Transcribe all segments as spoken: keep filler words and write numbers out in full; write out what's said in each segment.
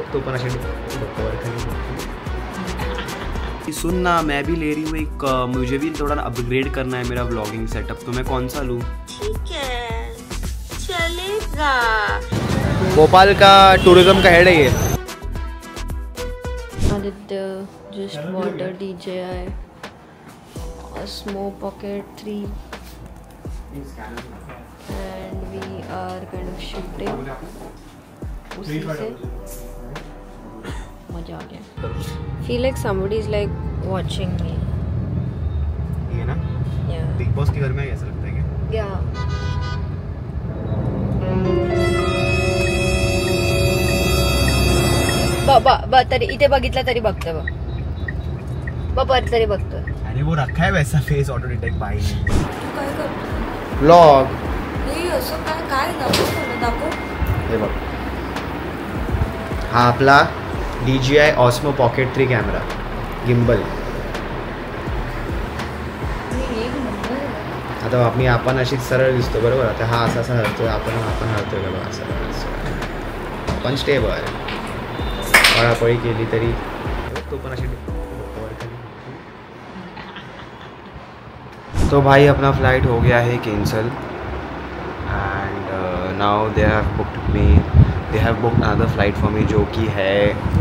तो पण अशी सुन ना, मैं भी ले रही हूँ एक, मुझे भी थोड़ा अपग्रेड करना है मेरा व्लॉगिंग सेटअप, तो मैं कौन सा लूँ? ठीक है, चलेगा। भोपाल का टूरिज्म का हेड है ये। Aditya just bought a D J I Osmo Pocket three and we are kind of shooting उसी से मजा आ गया। Feel like somebody is like watching me। ये ना? Yeah। बिग बॉस के घर में ऐसा लगता है क्या? Yeah। बाबा बा तरी इथे बघितलं तरी बघतो बघ बाबा तरी बघतो। अरे वो रखा है वैसा फेस ऑटो डिटेक्ट भाई। काय कर व्लॉग हे असं काय काय दाखव दाखव हे बघ, हा आपला D J I Osmo Pocket three camera gimbal. आता आम्ही आपण अशीच सरळ दिसतो बरोबर, आता हा असा असा हलतोय, आपण आपण हलतोय बघा असं, आपण स्टेबल पळापळी केली तरी तो पण अशी। तो भाई अपना फ्लाइट हो गया है cancel and now they have booked me they have booked another flight for me जो कि है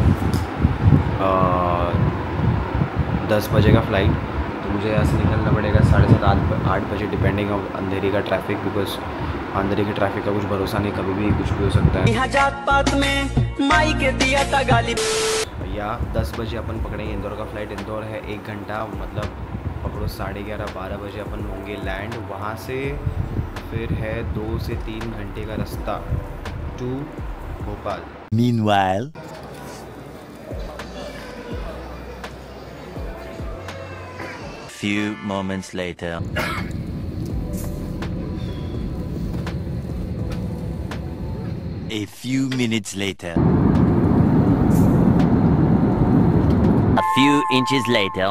uh, दस बजे का फ्लाइट। तो मुझे यहाँ से निकलना पड़ेगा साढ़े सात आठ आठ बजे डिपेंडिंग ऑन अंधेरी का ट्रैफिक, बिकॉज अंधेरी के ट्रैफिक का कुछ भरोसा नहीं, कभी भी कुछ भी हो सकता है। यहाँ जात पात में माई के दिया था गाली। या दस बजे अपन पकड़ेंगे इंदौर का फ्लाइट, इंदौर है एक घंटा, मतलब पकड़ो साढ़े ग्यारह बारह बजे अपन होंगे लैंड, वहाँ से फिर है दो से तीन घंटे का रास्ता to Bhopal. Meanwhile, few moments later. A few minutes later. A few inches later.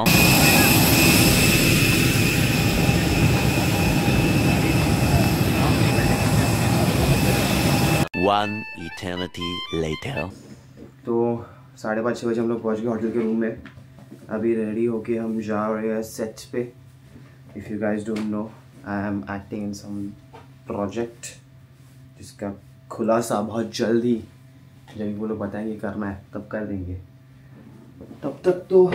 One eternity later. तो साढ़े पाँच छः बजे हम लोग पहुँच गए होटल के रूम में। अभी रेडी होके हम जा रहे हैं सेट पे। If you guys don't know, I am acting in some project जिसका खुलासा बहुत जल्द ही जब वो लोग बताएंगे करना है तब कर देंगे, तब तक तो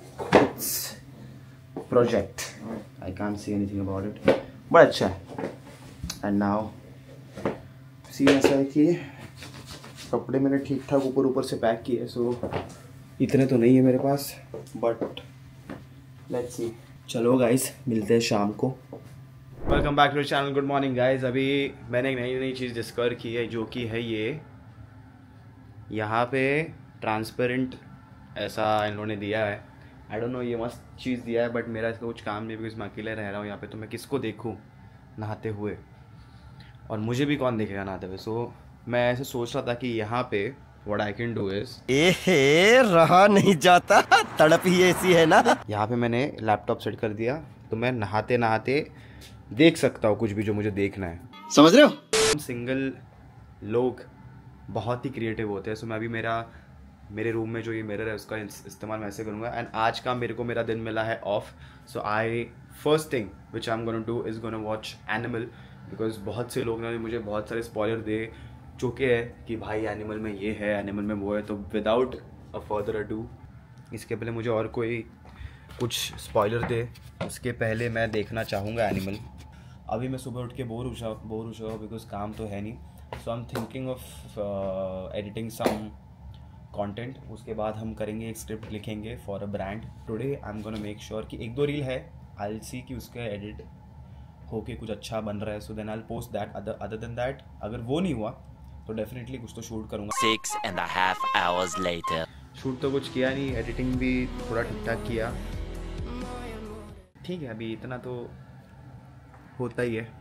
project I can't say anything about it, बड़ा अच्छा है। एंड नाउ सी ऐसा है कि कपड़े मैंने ठीक ठाक ऊपर ऊपर से पैक किए, सो इतने तो नहीं है मेरे पास, बट लेट्स सी। चलो गाइस मिलते हैं शाम को। Welcome back to channel, good morning guys. अभी मैंने एक नई नई चीज़ डिस्कवर की है जो कि है ये, यहाँ पे ट्रांसपेरेंट ऐसा इन लोगों ने दिया है। आई डोंट नो, ये मस्त चीज़ दिया है, बट मेरा इसका कुछ काम नहीं, बिकॉज मैं अकेले रह रहा हूँ यहाँ पे, तो मैं किसको देखूँ नहाते हुए, और मुझे भी कौन देखेगा नहाते हुए। सो मैं ऐसे सोच रहा था कि यहाँ पे what I can do is, एहे रहा नहीं जाता, तड़प ही ऐसी है ना। यहाँ पे मैंने लैपटॉप सेट कर दिया, तो मैं नहाते नहाते देख सकता हूँ कुछ भी जो मुझे देखना है, समझ रहे हो। सिंगल लोग बहुत ही क्रिएटिव होते हैं। सो मैं अभी मेरा मेरे रूम में जो ये मिरर है उसका इस्तेमाल मैं ऐसे करूँगा। एंड आज का मेरे को मेरा दिन मिला है off, so I first thing which I am gonna do is gonna watch Animal, because बहुत से लोग ने मुझे बहुत सारे स्पॉइलर दे चुके हैं कि भाई एनिमल में ये है, एनिमल में वो है। तो विदाउट अ फर्दर अडू, इसके पहले मुझे और कोई कुछ स्पॉइलर दे उसके पहले मैं देखना चाहूँगा एनिमल। अभी मैं सुबह उठ के बोर हो बोर हो जाऊँ बिकॉज काम तो है नहीं। So I am thinking of editing some content, उसके बाद हम करेंगे एक स्क्रिप्ट लिखेंगे for a brand. Today I am gonna make sure कि एक दो रील है, आई विल सी कि उसका एडिट होके कुछ अच्छा बन रहा है, so then I will post that. Other other than that अगर वो नहीं हुआ तो डेफिनेटली कुछ तो शूट करूँगा। Six and a half hours later. Shoot तो कुछ किया नहीं, एडिटिंग भी थोड़ा ठीक ठाक किया, ठीक है अभी इतना तो होता ही है,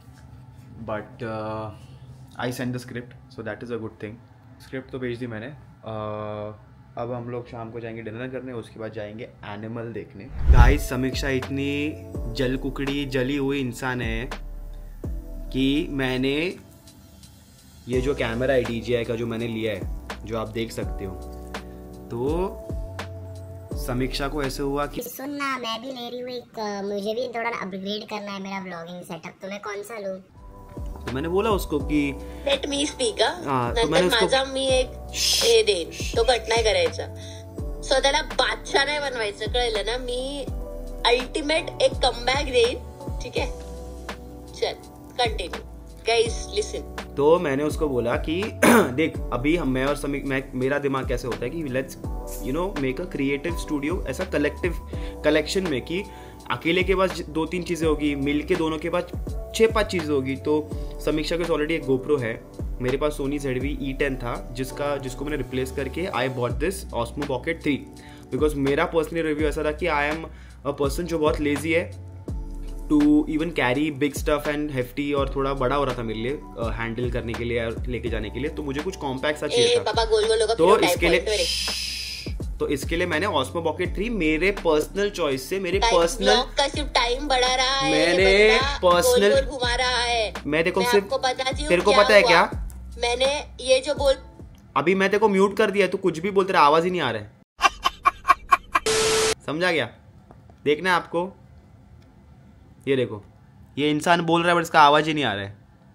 but I send the script, so that is a good thing. Script तो भेज दी मैंने। uh, अब हम लोग शाम को जाएंगे डिनर करने, उसके बाद जाएंगे एनिमल देखने। गाइस समीक्षा इतनी जल कुकड़ी जली हुई इंसान है कि मैंने ये जो कैमरा है डी जे आई का जो मैंने लिया है, जो आप देख सकते हो। तो समीक्षा को ऐसे हुआ कि सुन ना, मैं भी ले रही हूँ एक, मुझे भी थोड़ा अपग्रेड करना है मेरा व्लॉगिंग सेटअप, तो मैं कौन सा लूँ? तो मैंने बोला उसको कि लेट मी स्पीक हाँ, तो मैंने उसको माझा मी एक हे देईन, तो कट नाही करायचा. सो त्याला बादशाह नाही बनवायचं, कळलं ना. मी अल्टिमेट एक कमबॅक देईन, ठीक है. चल कंटिन्यू गाइस, लिसन. तो मैंने उसको बोला कि देख अभी हम मैं और समीक मैं मेरा दिमाग कैसे होता है कि let's you know make a creative studio, ऐसा कलेक्टिव कलेक्शन में कि अकेले के पास दो तीन चीज़ें होगी, मिल के दोनों के पास छः पाँच चीज़ें होगी. तो समीक्षा के पास ऑलरेडी एक गोप्रो है, मेरे पास Sony Z V E ten था जिसका जिसको मैंने रिप्लेस करके I bought this Osmo Pocket three, because मेरा पर्सनली रिव्यू ऐसा था कि आई एम अ पर्सन जो बहुत लेजी है to even carry big stuff and hefty, और थोड़ा बड़ा हो रहा था मेरे लिए हैंडल uh, करने के लिए और लेके जाने के लिए. तो मुझे कुछ कॉम्पैक्ट सा चाहिए था. तो इसके लिए तो इसके लिए मैंने ऑस्मो पॉकेट थ्री मेरे पर्सनल चॉइस से, मेरे पर्सनल का सिर्फ टाइम बढ़ा रहा है, मैंने पर्सनल घुमा रहा है. मैं देखो मैं सिर्फ आपको बताती हूँ तेरे को क्या पता है हुआ? क्या, मैंने ये जो बोल अभी मैं तेरे को म्यूट कर दिया, तू कुछ भी बोल, तेरा आवाज ही नहीं आ रहा है. समझा गया? देखना है आपको, ये देखो ये इंसान बोल रहा है बट इसका आवाज ही नहीं आ रहा है.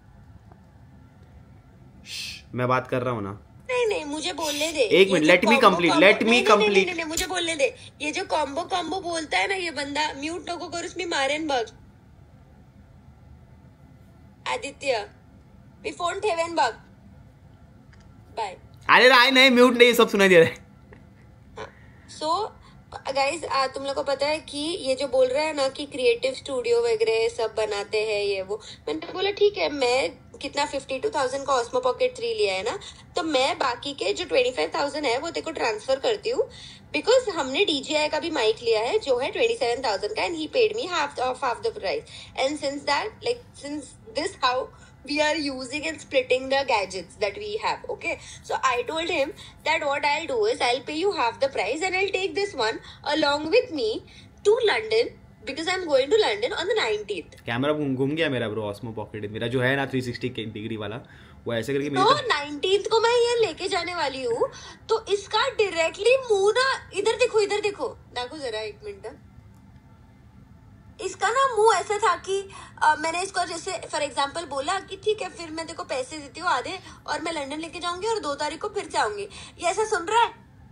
मैं बात कर रहा हूँ ना. नहीं नहीं मुझे बोलने दे. एक मिनट, let me complete let me complete नहीं मुझे बोलने दे. ये जो कॉम्बो कॉम्बो बोलता है ना ये बंदा, म्यूट नको करूस, मी मारेन बघ. आदित्य मी फोन ठेवेन बघ. बाय. अरे राय नहीं, म्यूट नहीं, सब सुनाई दे रहा है. सो गाइस, तुम लोग को पता है कि ये जो बोल रहा है ना कि क्रिएटिव स्टूडियो वगैरह सब बनाते हैं ये वो, मैंने बोला ठीक है, मैं कितना फिफ्टी टू थाउजेंड का ऑस्मो पॉकेट थ्री लिया है ना, तो मैं बाकी के जो ट्वेंटी फाइव थाउजेंड है वो तेरे को ट्रांसफर करती हूँ, बिकॉज हमने डीजीआई का भी माइक लिया है जो है ट्वेंटी सेवन थाउजेंड का, and he paid me half of half the price. And since that like since this how we are using and splitting the gadgets that we have, okay? So I told him that what I'll do is I'll pay you half the price and I'll take this one along with me to London because I'm going to London on the nineteenth. Camera घूम घूम गया मेरा bro. Osmo pocket मेरा जो है ना three sixty degree वाला, वो ऐसे करके तो नाइनटीन्थ को मैं ये लेके जाने वाली हूँ, तो इसका डायरेक्टली मुंह ना, इधर देखो इधर देखो देखो जरा एक मिनट. इसका ना मुंह ऐसा था कि आ, मैंने इसको जैसे फॉर एग्जांपल बोला कि ठीक है फिर मैं देखो पैसे देती हूँ आधे और मैं लंदन लेके जाऊंगी और दो तारीख को फिर से आऊंगी. ये ऐसा सुन रहा है?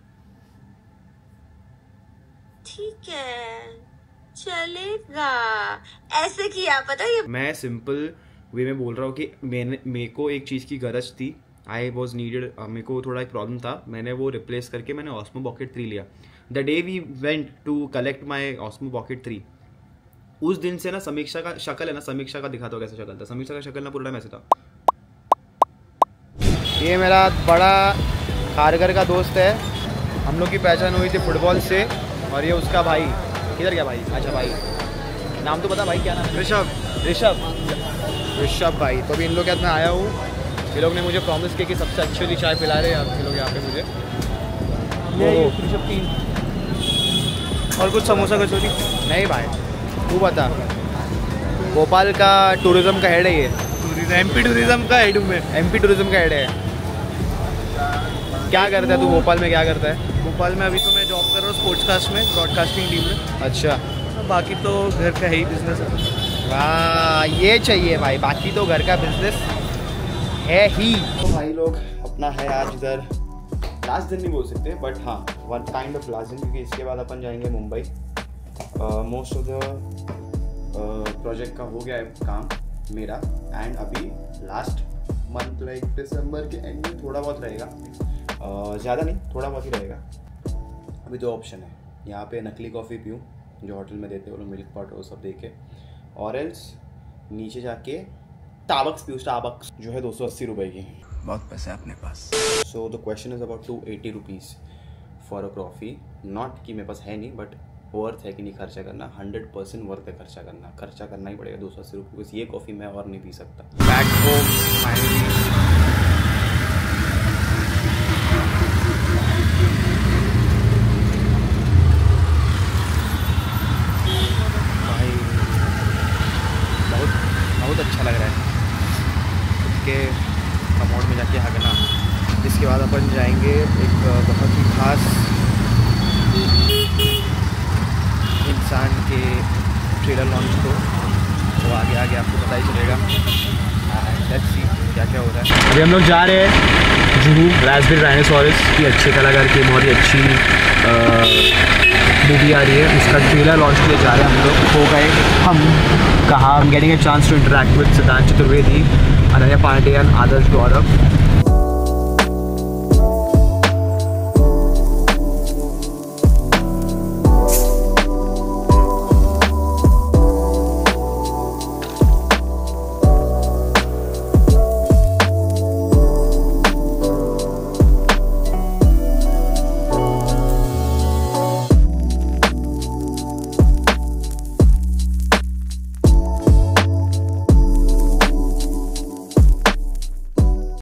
ठीक है चलेगा. ऐसे किया पता ये. मैं सिंपल वे में बोल रहा हूँ कि मैंने मेरे को एक चीज़ की गरज थी, आई वॉज नीडेड, मेरे को थोड़ा एक प्रॉब्लम था, मैंने वो रिप्लेस करके मैंने ऑस्मो पॉकेट थ्री लिया. The day we went to collect my Osmo Pocket three, उस दिन से ना समीक्षा का शक्ल है ना, समीक्षा का दिखाता हूँ कैसा शक्ल था. समीक्षा का शक्ल ना पूरा टाइम ऐसे था. ये मेरा बड़ा खारगर का दोस्त है, हम लोग की पहचान हुई थी फुटबॉल से, और ये उसका भाई. किधर गया भाई? अच्छा भाई, नाम तो बता भाई, क्या नाम? ऋषभ. ऋषभ ऋषभ भाई. तो अभी इन लोग के साथ मैं आया हूँ. ये लोग ने मुझे प्रॉमिस किया कि सबसे अच्छी वाली चाय पिला रहे हैं ये लोग यहाँ पे मुझे. ऋषभ तीन और कुछ समोसा कचौरी. नहीं भाई तू बता. भोपाल का टूरिज्म का हेड है ये. एमपी टूरिज्म का हेड हूँ मैं. एमपी टूरिज्म का हेड है. क्या करता है तू भोपाल में? क्या करता है भोपाल में? अभी तो मैं जॉब कर रहा हूँ स्पोर्ट्सकास्ट में, ब्रॉडकास्टिंग टीम में. अच्छा. बाकी तो घर का है ही बिजनेस है. वाह, ये चाहिए भाई, बाकी तो घर का बिजनेस है ही. तो भाई लोग अपना है आज इधर लास्ट दिन नहीं बोल सकते, बट हाँ वन काइंड ऑफ लास्ट दिन, क्योंकि इसके बाद अपन जाएंगे Mumbai. Most of the project का हो गया है काम मेरा, एंड अभी लास्ट मंथ लाइक दिसंबर के एंड में थोड़ा बहुत रहेगा, ज़्यादा नहीं थोड़ा बहुत ही रहेगा. अभी दो ऑप्शन है, यहाँ पे नकली कॉफ़ी पीऊँ जो होटल में देते हैं वो लोग, मिल्क पॉट वो सब दे के, और एल्स नीचे जाके स्टारबक्स पीऊँ. स्टारबक्स जो है दो सौ अस्सी रुपये की. बहुत पैसे अपने पास. So the question is about two eighty rupees for a coffee. Not कि मेरे पास है नहीं, बट वर्थ है कि नहीं खर्चा करना. हंड्रेड परसेंट वर्थ है खर्चा करना. खर्चा करना ही पड़ेगा दो सौ अस्सी रुपये, बस ये कॉफ़ी मैं और नहीं पी सकता. Back home finally. भाई बहुत बहुत अच्छा लग रहा है. उसके कमोड में जाके हगना. इसके बाद अपन जाएंगे बहुत ही खास इंसान के ट्रेलर लॉन्च को, तो आगे आगे आपको पता ही चलेगा। लेट्स सी क्या क्या हो रहा है। अभी हम लोग जा रहे हैं जुहू रास्पबेरी डायनासोरस की अच्छे कलाकार की बहुत ही अच्छी मूवी आ रही है, उसका ट्रेलर लॉन्च के लिए जा रहे हैं हम लोग। हो गए हम कहाँ, हम getting a chance to interact with Siddhant Chaturvedi, Ananya Panday and Adarsh Gaurav.